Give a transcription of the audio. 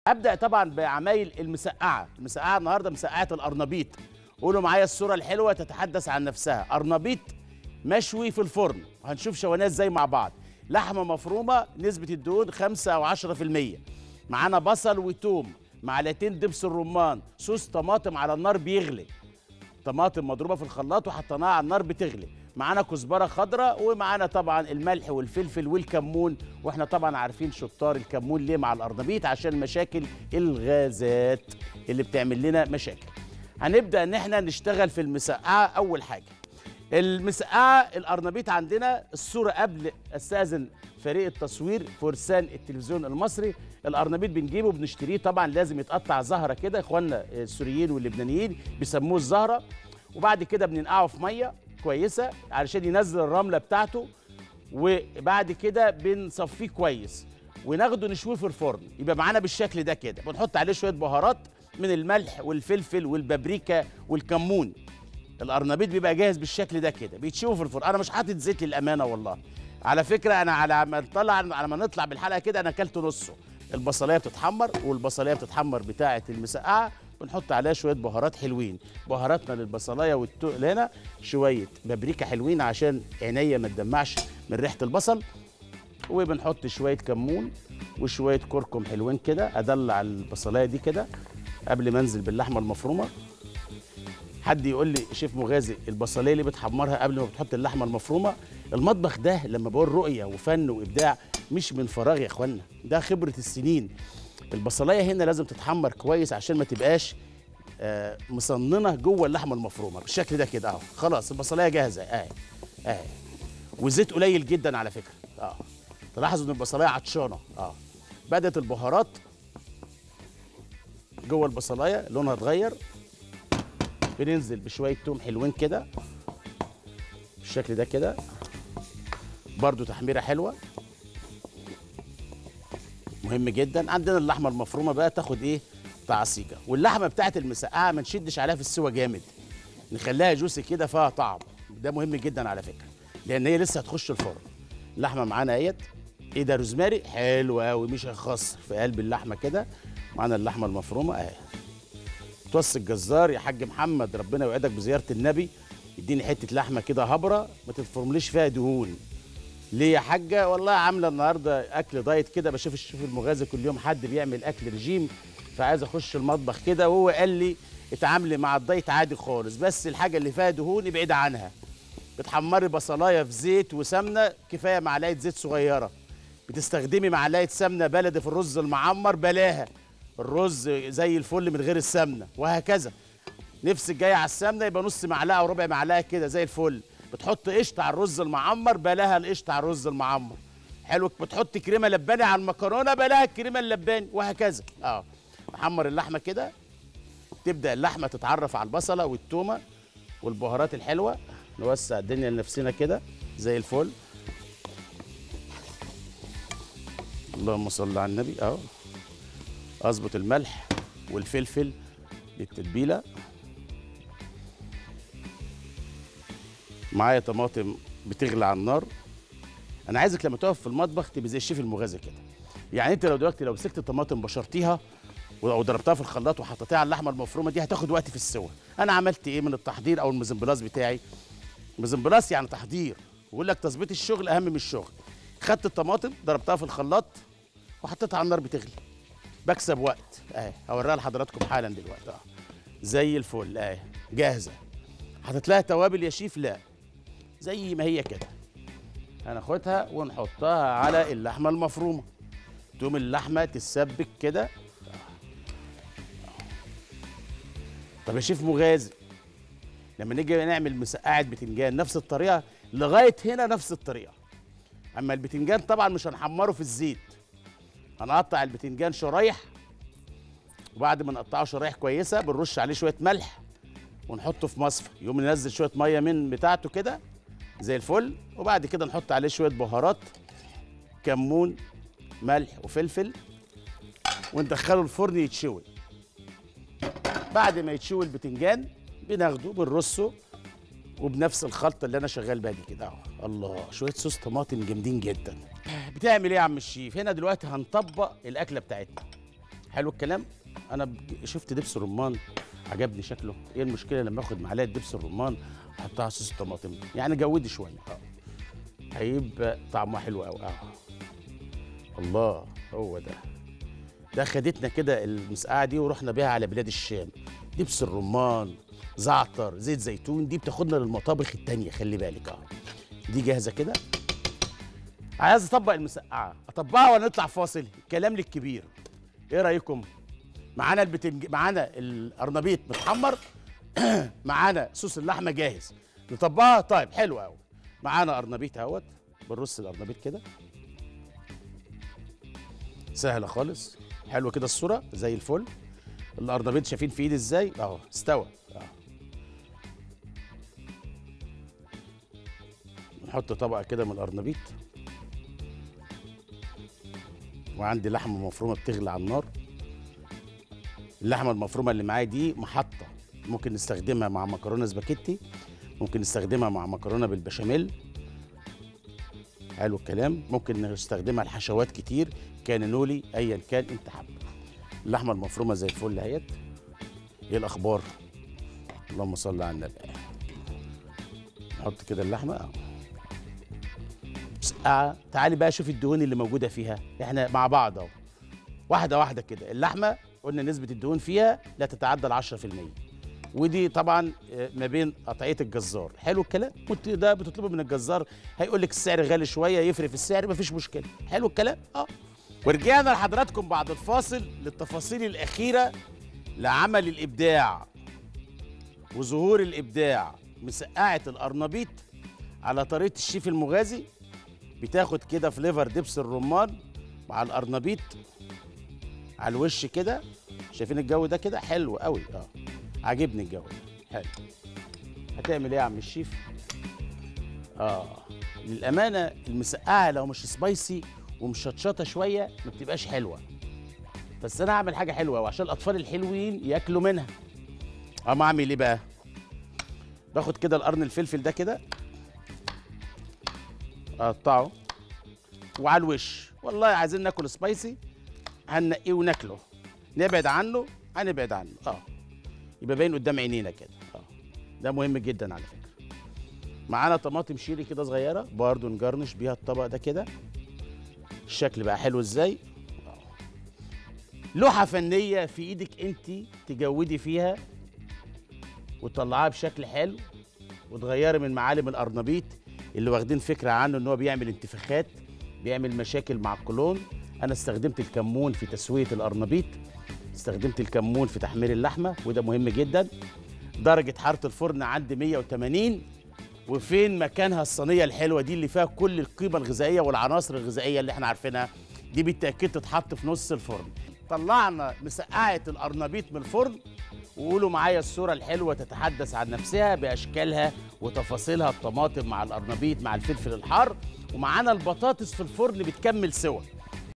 ابدا طبعا بعمايل المسقعه النهارده مسقعه القرنبيط. قولوا معايا الصوره الحلوه تتحدث عن نفسها. قرنبيط مشوي في الفرن، وهنشوف شويناه ازاي مع بعض. لحمه مفرومه نسبه الدهون 5 او 10%. معانا بصل وتوم، معلقتين دبس الرمان، صوص طماطم على النار بيغلي، طماطم مضروبه في الخلاط وحطيناها على النار بتغلي. معانا كزبره خضراء، ومعانا طبعا الملح والفلفل والكمون، واحنا طبعا عارفين شطار الكمون ليه مع القرنبيط عشان مشاكل الغازات اللي بتعمل لنا مشاكل. هنبدا ان احنا نشتغل في المسقعه. اول حاجه المسقعه القرنبيط عندنا الصوره قبل استاذن فريق التصوير فرسان التلفزيون المصري. القرنبيط بنجيبه بنشتريه، طبعا لازم يتقطع زهره كده، اخواننا السوريين واللبنانيين بيسموه الزهره، وبعد كده بننقعه في ميه كويسه علشان ينزل الرمله بتاعته، وبعد كده بنصفيه كويس وناخده نشويه في الفرن. يبقى معانا بالشكل ده كده، بنحط عليه شويه بهارات من الملح والفلفل والبابريكا والكمون. القرنبيط بيبقى جاهز بالشكل ده كده، بيتشوي في الفرن. انا مش حاطط زيت للامانه والله، على فكره انا على ما نطلع بالحلقه كده انا اكلت نصه. البصلايه بتتحمر، والبصلايه بتتحمر بتاعه المسقعه، بنحط عليها شويه بهارات حلوين. بهاراتنا للبصلايه والتقل هنا شويه بابريكا حلوين عشان عينيا ما تدمعش من ريحه البصل، وبنحط شويه كمون وشويه كركم حلوين كده. ادلع البصلايه دي كده قبل ما انزل باللحمه المفرومه. حد يقول لي شيف مغازي البصليه اللي بتحمرها قبل ما بتحط اللحمه المفرومه؟ المطبخ ده لما بقول رؤيه وفن وابداع مش من فراغ يا اخوانا، ده خبره السنين. البصلايه هنا لازم تتحمر كويس عشان ما تبقاش مصننه جوه اللحمه المفرومه بالشكل ده كده اهو. خلاص البصلايه جاهزه اهي اهي، وزيت قليل جدا على فكره تلاحظوا ان البصلايه عطشانه بدات البهارات جوه البصلايه لونها اتغير. بننزل بشويه توم حلوين كده بالشكل ده كده، برضو تحميره حلوه مهم جدا. عندنا اللحمه المفرومه بقى تاخد ايه تعصيجه، واللحمه بتاعت المسقعه ما نشدش عليها في السوا جامد، نخليها جوسي كده فيها طعم. ده مهم جدا على فكره لان هي لسه هتخش الفرن. اللحمه معانا اهيت، ايه ده روزماري حلو قوي مش هيخسر في قلب اللحمه كده. معانا اللحمه المفرومه اهي. توصي الجزار يا حاج محمد ربنا يوعدك بزياره النبي، اديني حته لحمه كده هبره ما تتفرمليش فيها دهون. ليه يا حاجه؟ والله عامله النهارده اكل دايت كده، بشوف الشيف المغازي كل يوم حد بيعمل اكل رجيم، فعايز اخش المطبخ كده، وهو قال لي اتعاملي مع الدايت عادي خالص، بس الحاجه اللي فيها دهون ابعد عنها. بتحمري بصلايه في زيت وسمنه كفايه معلقه زيت صغيره، بتستخدمي معلقه سمنه بلدي في الرز المعمر بلاها، الرز زي الفل من غير السمنه، وهكذا. نفسك جايه على السمنه يبقى نص معلقه وربع معلقه كده زي الفل. بتحط قشطه على الرز المعمر بلاها القشطه على الرز المعمر حلو. بتحط كريمه لباني على المكرونه بلاها الكريمه اللباني، وهكذا. نحمر اللحمه كده، تبدا اللحمه تتعرف على البصله والتومه والبهارات الحلوه. نوسع الدنيا لنفسنا كده زي الفل. اللهم صل على النبي. اظبط الملح والفلفل للتتبيله. معايا طماطم بتغلي على النار. انا عايزك لما تقف في المطبخ تبقى زي الشيف المغازي كده. يعني انت لو مسكت الطماطم بشرتيها وضربتها في الخلاط وحطيتها على اللحمه المفرومه دي هتاخد وقت في السوى. انا عملت ايه من التحضير او المزمبلاص بتاعي؟ مزمبلاص يعني تحضير، ويقول لك تظبيط الشغل اهم من الشغل. خدت الطماطم ضربتها في الخلاط وحطيتها على النار بتغلي، بكسب وقت هوريها لحضراتكم حالا دلوقتي. زي الفل جاهزه. حطيت لها توابل يا شيف؟ لا، زي ما هي كده. هناخدها ونحطها على اللحمه المفرومه، تقوم اللحمه تتسبك كده. طب يا شيف مغازي لما نيجي نعمل مسقعه بتنجان نفس الطريقه؟ لغايه هنا نفس الطريقه. اما البتنجان طبعا مش هنحمره في الزيت، هنقطع البتنجان شرايح، وبعد ما نقطعه شرايح كويسه بنرش عليه شويه ملح ونحطه في مصفى، يقوم ننزل شويه ميه من بتاعته كده زي الفل، وبعد كده نحط عليه شويه بهارات كمون ملح وفلفل وندخله الفرن يتشوي. بعد ما يتشوي البتنجان بناخده بنرصه وبنفس الخلطه اللي انا شغال بيها دي كده الله، شويه صوص طماطم جامدين جدا. بتعمل ايه يا عم الشيف؟ هنا دلوقتي هنطبق الاكله بتاعتنا. حلو الكلام. انا شفت دبس الرمان عجبني شكله. ايه المشكله لما اخد معلقه دبس الرمان احطها على صوص الطماطم؟ يعني جودي شويه هيبقى طعمها حلو قوي. الله، هو ده خدتنا كده المسقعه دي ورحنا بيها على بلاد الشام. دبس الرمان، زعتر، زيت زيتون، دي بتاخدنا للمطابخ التانية. خلي بالك دي جاهزه كده. عايز اطبق المسقعه، اطبقها ولا نطلع فاصل؟ كلام للكبير. ايه رايكم؟ معانا القرنبيط متحمر معانا صوص اللحمه جاهز، نطبقها. طيب حلو قوي. معانا قرنبيط اهوت، بنرص القرنبيط كده، سهله خالص. حلو كده الصوره زي الفل. القرنبيط شايفين في ايدي ازاي؟ اهو استوى. نحط طبقه كده من القرنبيط، وعندي لحمه مفرومه بتغلي على النار. اللحمه المفرومه اللي معايا دي محطه، ممكن نستخدمها مع مكرونه سباكيتي، ممكن نستخدمها مع مكرونه بالبشاميل. حلو الكلام. ممكن نستخدمها لحشوات كتير، كانولي، ايا كان انت حابب. اللحمه المفرومه زي الفل اهيت. ايه الاخبار؟ اللهم صل على النبي. نحط كده اللحمه مسقعه. تعالي بقى شوفي الدهون اللي موجوده فيها. احنا مع بعض اهو، واحده واحده كده. اللحمه قلنا نسبه الدهون فيها لا تتعدى ال 10%، ودي طبعا ما بين قطعيه الجزار. حلو الكلام. وانت ده بتطلبه من الجزار هيقول لك السعر غالي شويه، يفرق في السعر، مفيش مشكله. حلو الكلام. ورجعنا لحضراتكم بعد الفاصل للتفاصيل الاخيره لعمل الابداع وظهور الابداع. مسقعه القرنبيط على طريقه الشيف المغازي، بتاخد كده فليفر دبس الرمان مع القرنبيط على الوش كده. شايفين الجو ده كده حلو قوي. عاجبني الجو ده حلو. هتعمل ايه يا عم الشيف؟ للامانه المسقعه لو مش سبايسي ومشطشطه شويه ما بتبقاش حلوه، بس انا هعمل حاجه حلوه وعشان الاطفال الحلوين ياكلوا منها. ما اعمل ايه بقى؟ باخد كده القرن الفلفل ده كده، اقطعه وعلى الوش. والله عايزين ناكل سبايسي هننقيه وناكله، نبعد عنه هنبعد عنه. يبقى باين قدام عينينا كده. ده مهم جدا على فكره. معانا طماطم شيري كده صغيره برضو نجرنش بيها الطبق ده كده. الشكل بقى حلو ازاي. لوحه فنيه في ايدك انت تجودي فيها وتطلعها بشكل حلو، وتغيري من معالم القرنبيط اللي واخدين فكره عنه ان هو بيعمل انتفاخات، بيعمل مشاكل مع القولون. انا استخدمت الكمون في تسويه القرنبيط، استخدمت الكمون في تحمير اللحمه، وده مهم جدا. درجه حراره الفرن عندي 180. وفين مكانها الصينيه الحلوه دي اللي فيها كل القيمه الغذائيه والعناصر الغذائيه اللي احنا عارفينها؟ دي بالتاكيد تتحط في نص الفرن. طلعنا مسقعه القرنبيط من الفرن، وقولوا معايا الصوره الحلوه تتحدث عن نفسها باشكالها وتفاصيلها. الطماطم مع القرنبيط مع الفلفل الحار، ومعانا البطاطس في الفرن بتكمل سوا.